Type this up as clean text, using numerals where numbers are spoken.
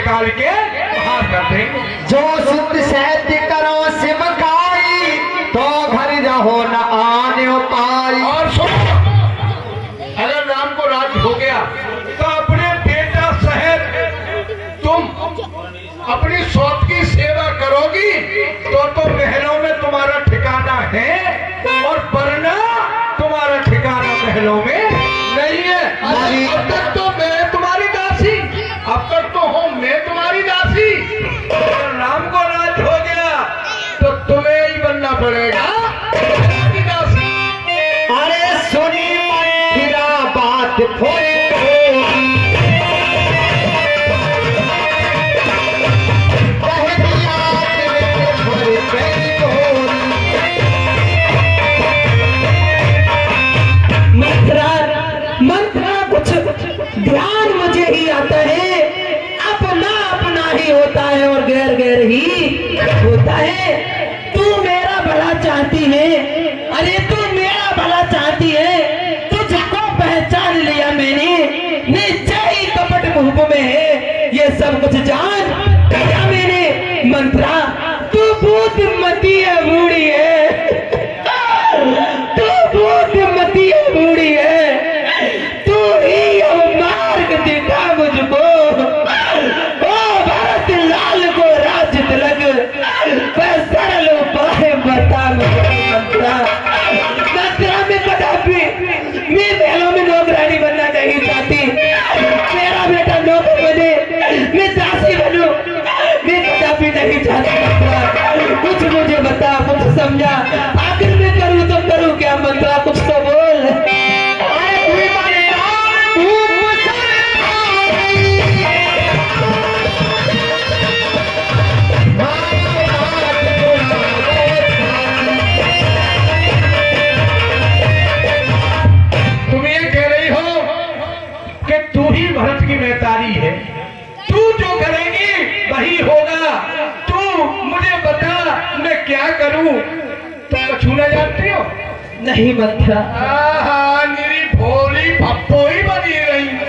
निकाल के बाहर कर देंगे। जो शुद्ध सहत्य करो सिमकाई, तो घर जाहो न आने पाई। और सुनो, अगर राम को राज हो गया तो अपने बेटा सहित तुम अपनी सौत की सेवा करोगी तो महलों में तुम्हारा ठिकाना है, और वरना तुम्हारा ठिकाना महलों में नहीं है। अब तक तो मैं तुम्हारी दासी, अब तक तो हूँ मैं तुम्हारी दासी। अगर राम को राज हो गया तो तुम्हें ही बनना पड़ेगा दासी। अरे सुनी मंथिरा बात फोड़ी, मंत्रा कुछ ध्यान मुझे ही आता है, अपना अपना ही होता है और गैर गैर ही होता है। तू मेरा भला चाहती है, अरे तू मेरा भला चाहती है, तुझको पहचान लिया मैंने, निश्चय ही कपट मुंह में है, ये सब कुछ जान लिया मैंने। मंत्रा तू बुद्धिमती है, बूढ़ी है, तू बुद्धिमती है, बूढ़ी है, तू ही मार्ग दिखा मुझको, ओ भारत लाल को राज तिलक, सरल उपाय बता मुझे। मंत्रा में कदापि मैं महलों में नौकरानी बनना नहीं चाहती, मेरा बेटा नौकर बने, मैं दासी बनूं, मैं कदापि नहीं चाहती। मंत्रा कुछ मुझे बता, कुछ समझा, आखिर मैं करूं तो करूं क्या? मंत्रा कुछ तो बोल। तुम ये कह रही हो कि तू ही भरत की महतारी है, तू जो करेगी वही होगा, तू मुझे बता मैं क्या करूं? तुम छूना जानती हो? नहीं मंत्रा। निरी भोली भप्पो ही बनी रही।